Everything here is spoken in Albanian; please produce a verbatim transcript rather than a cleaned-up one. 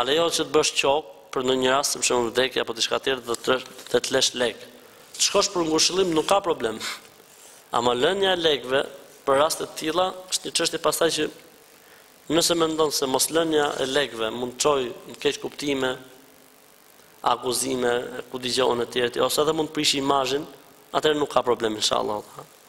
A lejo që të bësh qok për në një rast, për shembull vdekje apo diçka tjetër, do të të të lësh lek. Të shkosh për ngushëllim nuk ka problem. Ama lënia e lekëve për raste të tilla është një çështje pastaj që nëse mendon se mos lënia e lekëve mund të çojë në keq kuptime, akuzime, ku dëgjon e tjerë, ose edhe mund të prish imazhin, atëherë nuk ka problem inshallah.